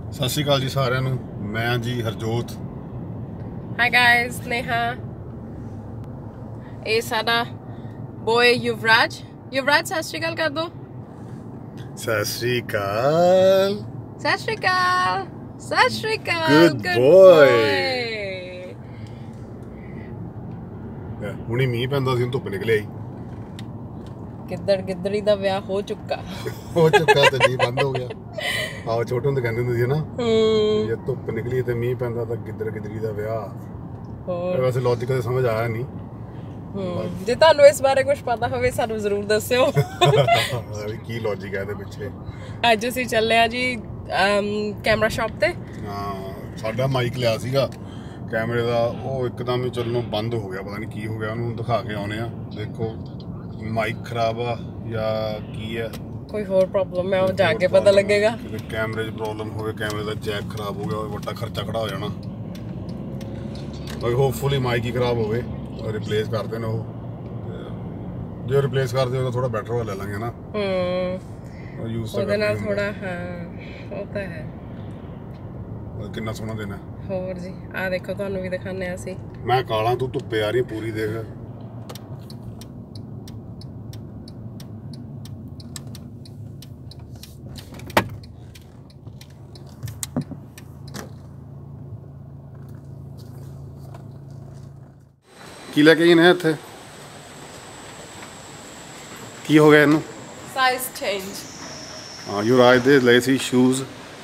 सत श्री अकाल जी सारिਆਂ ਨੂੰ मैं जी हरजोत। Hi guys, Neha. ये साडा बॉय युवराज। युवराज सत श्री अकाल कर दो। सत श्री अकाल। सत श्री अकाल। सत श्री अकाल। Good boy. हुणी मींह पैंदा सी, धुप्प निकले आई। गिद्दड़ गिद्दड़ी दा विआह हो चुका ते मींह बंद हो गया। आओ छोटे हुंदे कहंदे हुंदे सी ना, जे धुप्प निकली ते मींह पैंदा तां गिद्दड़ गिद्दड़ी दा विआह। वैसे लॉजिक ते समझ आया नहीं। जे तुहानू इस बारे कुछ पता होवे सानू जरूर दस्सिओ। की लॉजिक है इहदे पिछे। अज असीं चले आ जी कैमरा शॉप ते। हां, साडा माइक लिया सीगा कैमरे दा, ਉਹ ਇੱਕਦਮ ਹੀ ਚੱਲਣੋਂ ਬੰਦ ਹੋ ਗਿਆ। ਪਤਾ ਨਹੀਂ ਕੀ ਹੋ ਗਿਆ, ਉਹਨੂੰ ਦਿਖਾ ਕੇ ਆਉਣੇ ਆ। ਦੇਖੋ ਮਾਈਕ ਖਰਾਬ ਆ ਜਾਂ ਕੀ ਹੈ, कोई होर प्रॉब्लम है, वो जाके पता लगेगा। कैमरे च प्रॉब्लम होवे, कैमरे दा जैक खराब हो गया, बड़ा खर्चा खड़ा हो जाना। होपफुली माइक ही खराब होवे और रिप्लेस कर देना। जो रिप्लेस कर दे थोड़ा बेटर हो ले लेंगे ना। और यूज ਉਹਦੇ ਨਾਲ ਥੋੜਾ ਹਾਂ ਉਹ ਤਾਂ ਹੈ। ਕਿੰਨਾ ਸੋਹਣਾ ਦੇਣਾ ਹੋਰ ਜੀ। ਆ ਦੇਖੋ ਤੁਹਾਨੂੰ ਵੀ ਦਿਖਾਣੇ ਆ ਅਸੀਂ। ਮੈਂ ਕਾਲਾ, ਤੂੰ ਧੁੱਪੇ ਆ ਰਹੀ ਪੂਰੀ, ਦੇਖ। ਕੀ ਲੈ ਕੇ ਆਏ ਨੇ ਇੱਥੇ? ਕੀ ਹੋ ਗਿਆ ਇਹਨੂੰ? Size change. ਹਾਂ, ਯੁਵਰਾਜ ਦੇ ਲਏ ਸੀ ਸ਼ੂਜ਼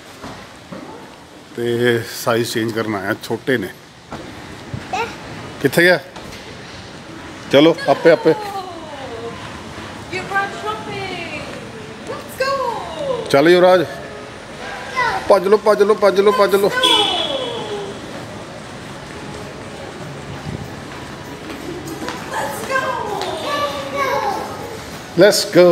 ਤੇ ਸਾਈਜ਼ ਚੇਂਜ ਕਰਨ ਆਇਆ। ਛੋਟੇ ਨੇ। ਕਿੱਥੇ ਗਿਆ? ਚਲੋ ਆਪੇ ਆਪੇ ਚੱਲ ਯੁਵਰਾਜ, ਭੱਜ ਲੋ ਭੱਜ ਲੋ ਭੱਜ ਲੋ ਭੱਜ ਲੋ। Let's go.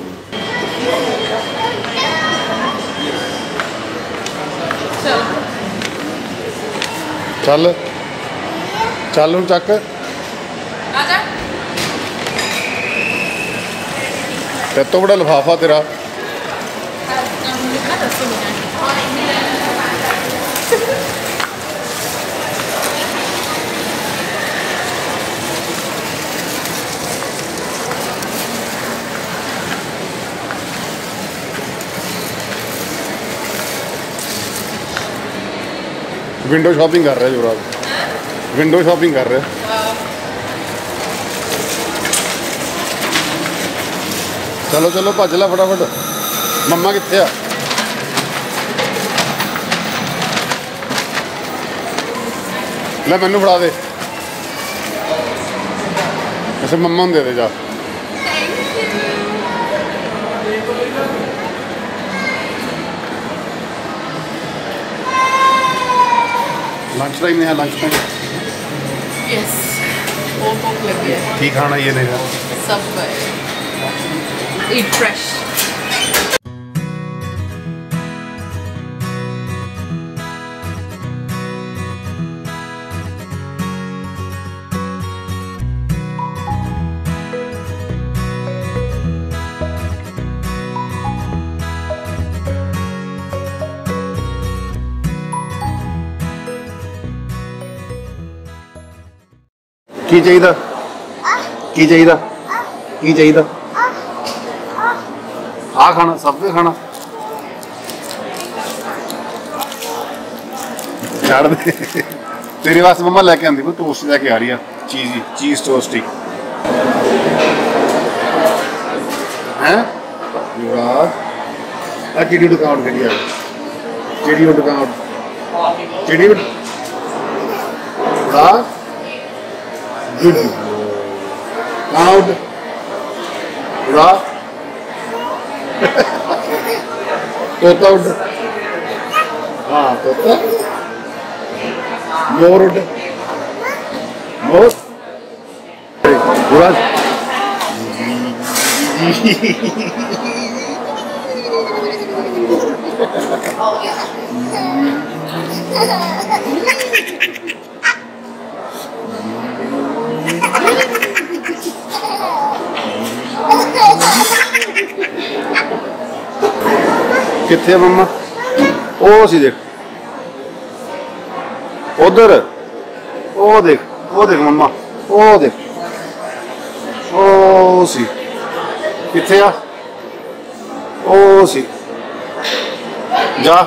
चल चल हुण चक आजा। ते तो बड़ा लिफाफा तेरा। विंडो शॉपिंग कर रहे युवराज, विंडो शॉपिंग कर रहे। चलो चलो भज ला फटाफट। मम्मा कित्थे आ? ले मैनू फड़ा दे। ऐसे मम्मा नूं दे दे जा। लंच टाइम है, लंच टाइम। यस, बहुत भूख लगी है। की खाना ये नहीं है? सब ईट फ्रेश। की चाहिए? की चाहिए? की चाहिए? आ खाना, सब पे खाना छड़ दे। तेरे वास्ते मम्मा लेके आंदी कोई टोस्ट लेके आ रही है, चीज टोस्ट ही हैं। युवराज आ चिड़ी दुकान करी है, चिड़ी दुकान, चिड़ी युवराज good count ra tota ud ha tota more ud more Raj किथे मम्मा? ਉਹ ਸੀ ਦੇਖ ਉਧਰ ਉਹ ਦੇਖ ਮੰਮਾ ਉਹ ਦੇਖ ਉਹ ਸੀ ਕਿੱਥੇ ਆ ਉਹ ਸੀ ਜਾ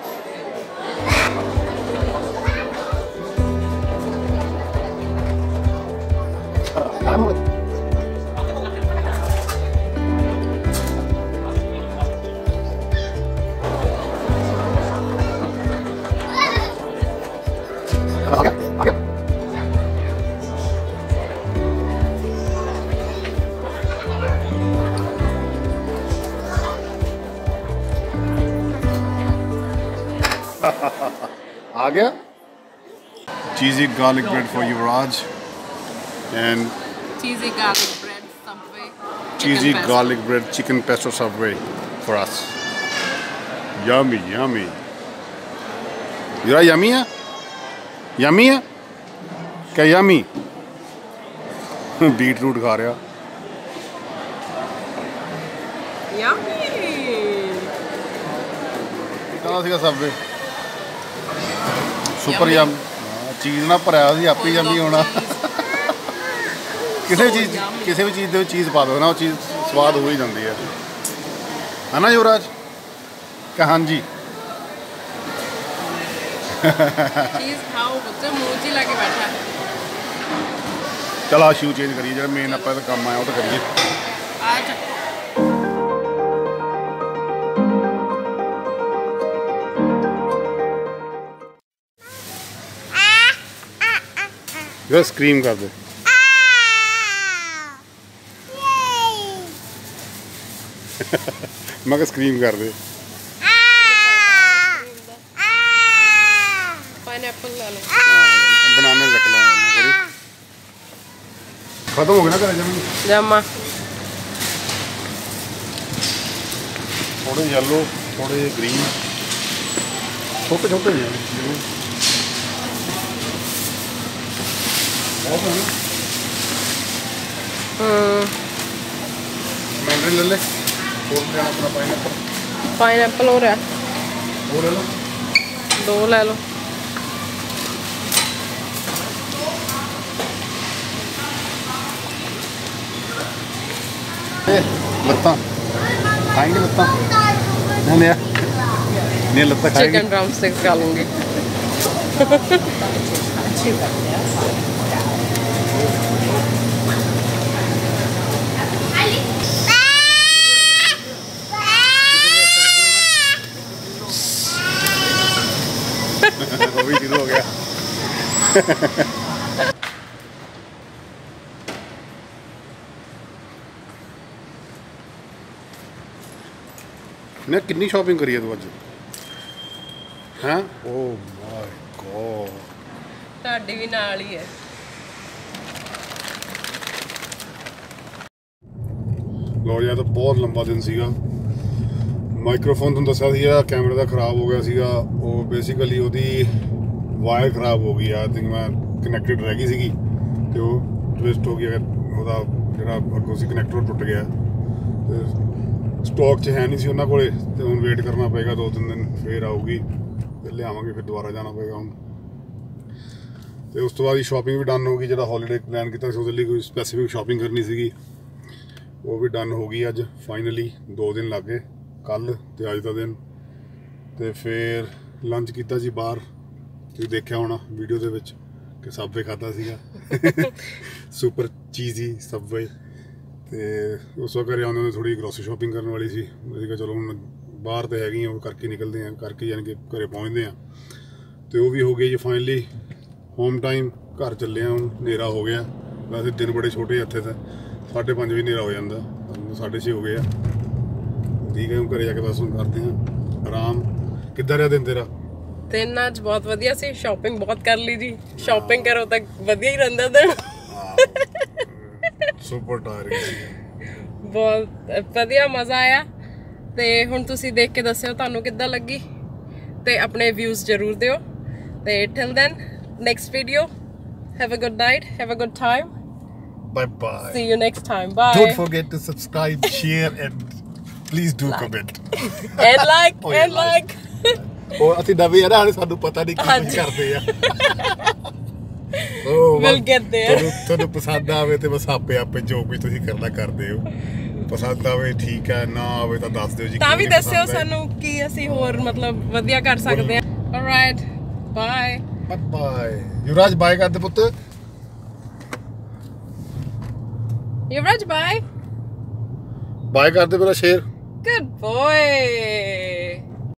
आ गया cheesy garlic bread for Yuvraj and cheesy garlic bread Subway. cheesy garlic bread chicken pesto Subway for us. Yummy. Yura yummy है? Yummy है? क्या yummy? बीटरूट खा रहा Yummy. कहाँ सीगा Subway? सुपर यम चीज़ ना भरिया सी आप ही यम्मी होना किसी भी चीज़ पा दो ना वो चीज़ स्वाद हो ही जाती है ना युवराज क्या हाँ जी चीज खाओ बच्चे मुंह च लाके बैठा है चल आ शू चेंज करिए जो मेन आप काम आया वो तो करिए आज जो स्क्रीम कर दे मैं क्या स्क्रीम कर दे पाइनएप्पल ले लो बनाने रख लो थोड़ी खत्म हो गया ना जमा थोड़े येलो थोड़े ग्रीन छोटे छोटे मैंड्रिन ले ले और लेना अपना पाइनएप्पल हो रहा है वो ले लो 2 ले लो लत्ता खाएंगे लत्ता नहीं लत्ता खाएंगे चिकन ड्रमस्टिक्स खा लूंगी अच्छी बात है वो भी शुरू हो गया ने कितनी शॉपिंग करी है तू अज हैं ओ माय गॉड ਤੁਹਾਡੀ ਵੀ ਨਾਲ ਹੀ ਹੈ लो यार तो बहुत लंबा दिन सीगा माइक्रोफोन तुम दसा सी कैमरे का खराब हो गया सीगा वो बेसिकली ਉਹਦੀ वायर खराब हो गई आई थिंक मैं कनैक्टेड रह गई सीगी ते वो ट्विस्ट हो गया ਉਹਦਾ ਜਿਹੜਾ ਅੱਗੋਂ ਸੀ ਕਨੈਕਟਰ ਟੁੱਟ ਗਿਆ ਤੇ ਸਟਾਕ 'ਚ ਹੈ ਨਹੀਂ ਸੀ ਉਹਨਾਂ ਕੋਲੇ ਤੇ ਹੁਣ ਵੇਟ ਕਰਨਾ ਪਏਗਾ 2-3 ਦਿਨ ਫੇਰ ਆਊਗੀ ਤੇ ਲਿਆਵਾਂਗੇ ਫਿਰ ਦੁਬਾਰਾ ਜਾਣਾ ਪਏਗਾ ਹੁਣ ਤੇ ਉਸ ਤੋਂ ਬਾਅਦ ਸ਼ਾਪਿੰਗ ਵੀ ਡਨ ਹੋ ਗਈ ਜਿਹੜਾ ਹੌਲੀਡੇ ਪਲਾਨ ਕੀਤਾ ਸੀ ਉਹਦੇ ਲਈ ਕੋਈ ਸਪੈਸੀਫਿਕ ਸ਼ਾਪਿੰਗ ਕਰਨੀ ਸੀਗੀ वो भी डन हो गई अज फाइनली 2 दिन लग गए कल तो अज का दिन तो फिर लंच किया जी बाहर तुसीं देखिया होना वीडियो दे विच कि सबवे खादा सीगा सुपर चीज़ी सबवे तो उस वक्त घर आने थोड़ी ग्रोसरी शॉपिंग करने वाली सी चलो हम बाहर तो हैगी वो करके निकलते हैं करके यानी कि घर पहुँचते हैं तो वो भी हो गई जी फाइनली होम टाइम घर चले हम हनेरा हो गया वैसे दिन बड़े छोटे इत्थे थे 5:30 भी हनेरा हो जाता 6:30 हो गए ठीक है हम घरे जाके बस हम करते हैं आराम किद्दां रहा दिन तेरा दिन आज बहुत वधिया सी शॉपिंग बहुत कर ली जी शॉपिंग करो तो वधिया ही रहिंदा दिन सुपर टायरिंग बहुत वधिया मज़ा आया ते हुण तुसीं देख के दस्सिओ तुहानूं किद्दां लगी ते अपने व्यूज़ जरूर दिओ ते till then next video have a good night have a good time bye bye see you next time bye don't forget to subscribe share and please do comment and like oh, yeah, and like ਉਹ ਅਸੀਂ ਨਵੇਂ ਆ ਨਾ ਹਾਲੇ ਸਾਨੂੰ ਪਤਾ ਨਹੀਂ ਕੀ ਕੁਝ ਕਰਦੇ ਆ We'll get there. ਤੁਹਾਨੂੰ ਪਸੰਦ ਆਵੇ ਤੇ ਬਸ ਆਪੇ ਜੋ ਵੀ ਤੁਸੀਂ ਕਰਨਾ ਕਰਦੇ ਹੋ ਪਸੰਦ ਆਵੇ ਠੀਕ ਹੈ ਨਾ ਆਵੇ ਤਾਂ ਦੱਸ ਦਿਓ ਜੀ ਤਾਂ ਵੀ ਦੱਸਿਓ ਸਾਨੂੰ ਕੀ ਅਸੀਂ ਹੋਰ ਮਤਲਬ ਵਧੀਆ ਕਰ ਸਕਦੇ ਹਾਂ alright bye bye Yuvraj bye ਕਰਦੇ ਪੁੱਤ ਯੁਵਰਾਜ ਬਾਏ ਬਾਏ ਕਰਦੇ ਮੇਰਾ ਸ਼ੇਰ ਗੁੱਡ ਬੋਏ